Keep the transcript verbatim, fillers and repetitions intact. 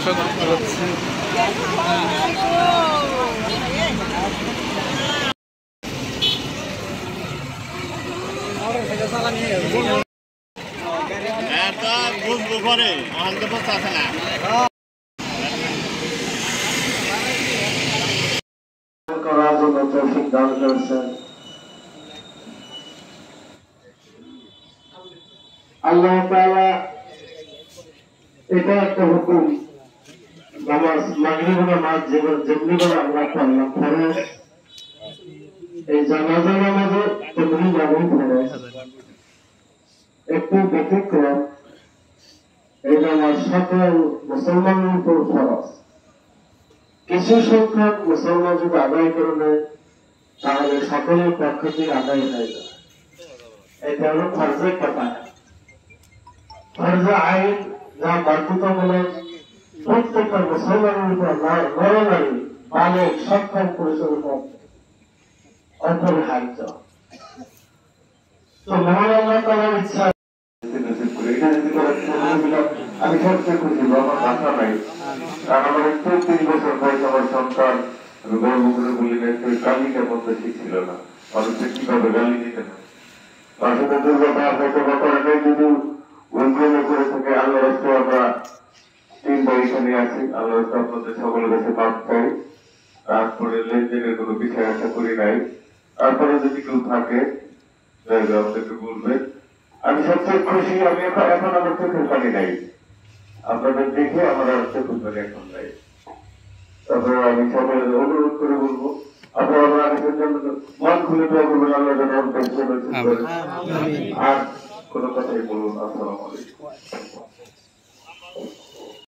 বুঝবো করে আমাদের বসে আছে না করার জন্য তৌফিক দান করেছেন আল্লাহ তাআলা। এটা একটা হুকুম, নামাজ মাগরিব নামাজ যেমনি করে আমরা পড়লাম ফরজ, এই জানাজা নামাজও তেমনি ভাবেই ফরজ। একটু ব্যতিক্রম, এই নামাজ সকল মুসলমানের উপর ফরজ। কিছু সংখ্যক মুসলমান যদি আদায় করে নেয় তাহলে সকলের পক্ষ থেকে আদায় হয়ে যায়। এটা হলো ফরজে কিফায়া, ফরজে আইন, যা বাধ্যতামূলক প্রত্যেকটা মুসলমানের উপর, নরনারী বালক সক্ষম পুরুষের উপর অপরিহার্য। তো মহান আল্লাহ তাআলার ইচ্ছা আমি সবচেয়ে খুশি, আমার ভাষা নাই। কারণ আমার একটু তিন বছর বয়স আমার সন্তান গর্ব করে বলি গালিটা বলতে শিখছিল না, মানুষের কিভাবে গালি দিতে হয়। আসলে দুর্ঘটনা হয়তো ঘটনাটাই যদি উন্নয়ন করে থাকে, আল্লাহ রাস্তা আমরা তিন বয়সে নিয়ে আসি, আল্লাহ রাস্তা আপনাদের সকলের কাছে মাপ চাই। তারপরে লেনদেনের কোনো বিষয় আশা করি নাই। তারপরে যদি কেউ থাকে আমাদেরকে বলবে। আমি সবচেয়ে খুশি, আমি এখন এখন আমার চোখের পানি নাই, আপনাদের দেখে আমার আর চোখের পানি এখন নাই। তারপরে আমি সকলের অনুরোধ করে বলবো আপনারা আমাদের জন্য মন খুলে দোয়া করবেন, আল্লাহ যেন আর কোনো কথাই বলুন। আসসালামু আলাইকুম।